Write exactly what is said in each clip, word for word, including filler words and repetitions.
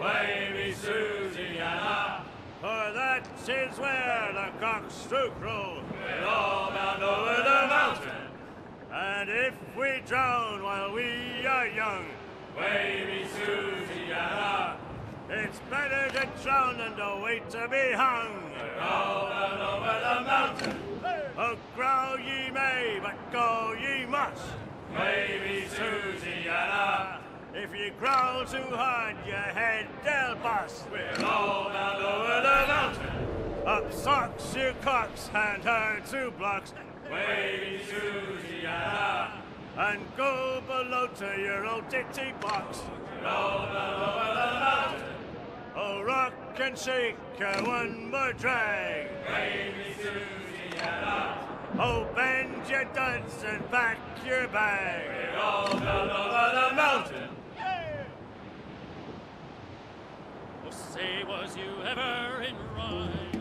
Wavy Susiana, for that is where the cocks do crow. We're all bound over the mountain, and if we drown while we are young, Wavy Susiana, it's better to drown than to wait to be hung. We're all bound over the mountain. Oh, grow ye may, but go ye must. Wavy Susiana, if you growl too hard, your head they'll bust. We're all bound over the mountain. Up socks, you cocks, and her two blocks. Wavy Susiana, and go below to your old ditty box. We're all bound over the mountain. Oh, rock and shake, uh, one more drag. Wavy Susiana. Oh, bend your duds and pack your bag. We're all bound over the mountain. Oh, say, was you ever in rhyme?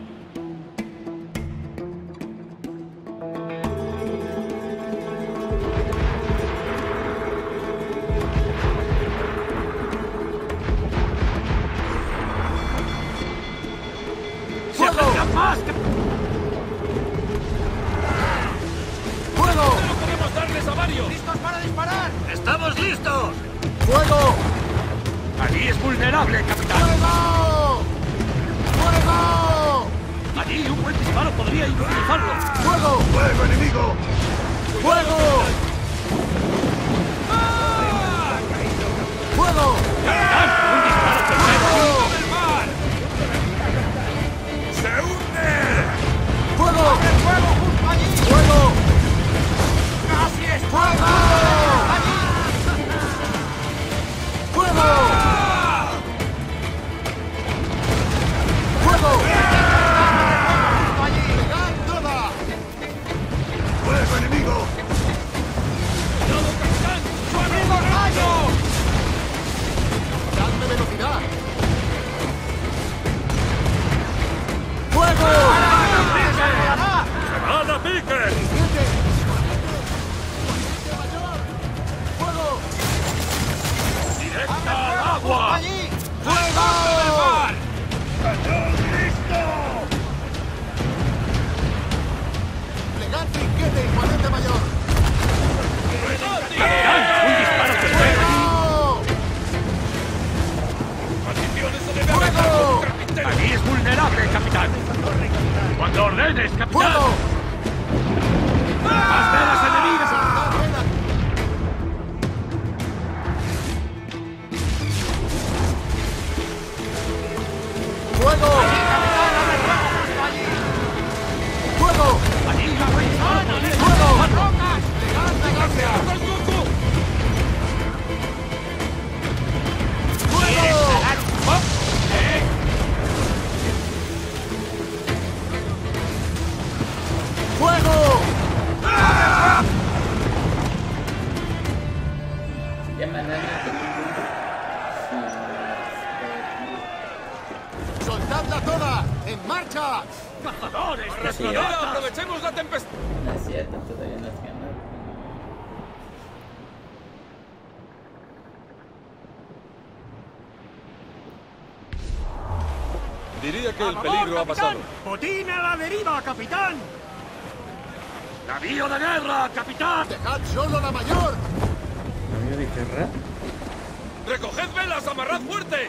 ¡Fuego! ¡No podemos darles a varios! ¡Listos para disparar! ¡Estamos listos! ¡Fuego! Allí es vulnerable, capitán. ¡Fuego! ¡Fuego! Allí un buen disparo podría inutilizarlo. ¡Fuego! ¡Fuego, enemigo! ¡Fuego! ¡Fuego! Capitán, un disparo perfecto. ¡Del mar! ¡Se hunde! ¡Fuego! ¡Fuego justo allí! ¡Fuego! ¡Casi es ¡Fuego! allí! ¡Fuego! ¡Fuego! ¡Justo allí! ¡Pegad toda! ¡Fuego, enemigo! ¡Cuidado, capitán! ¡Sonido rayo! ¡Dadme velocidad! ¡Fuego! ¡Van a pique! ¡Siete! ¡Siete mayor! ¡Fuego! ¡Directa al agua! ¡Allí! ¡Fuego! ¡Cañón listo! ¡Plegad trinquete, imponente mayor! Capitán, un disparo perfecto. ¡Fuego! ¡Maldiciones se debe ¡Fuego! capitán! Allí es vulnerable, capitán. Cuando ordenes, capitán. ¡Fuego! ¡Más velas enemigas! ¡Soltad velas! ¡Fuego! ¡Fuego! Allí un buen disparo podría ¡Fuego! inutilizarlo. ¡Plegad la gracia! ¡Cucu! ¡Fuego! ¡Fuego! ¡Soltadla toda! ¡En marcha! ¡Cazadores! ¡Arrastradera! ¡Aprovechemos la tempestad! No es cierto, todavía no has ganado. Diría que el peligro ha pasado. ¡Botín a la deriva, capitán! ¡Navío de guerra, capitán! ¡Dejad solo la mayor! ¿Navío de guerra? ¡Recoged velas! ¡Amarrad fuerte!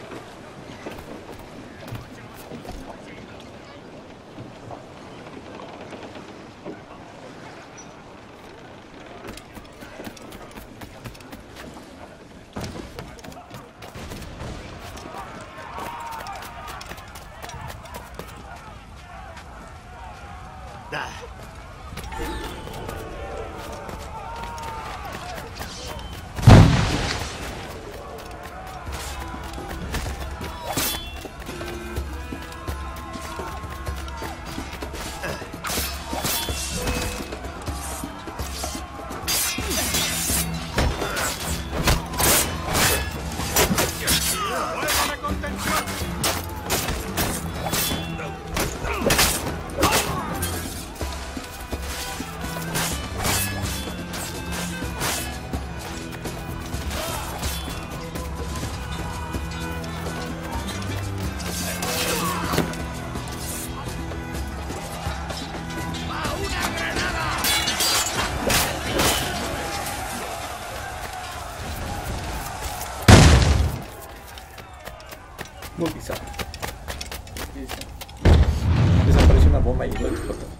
Uy, quizá. Desapareció una bomba y lo explotó.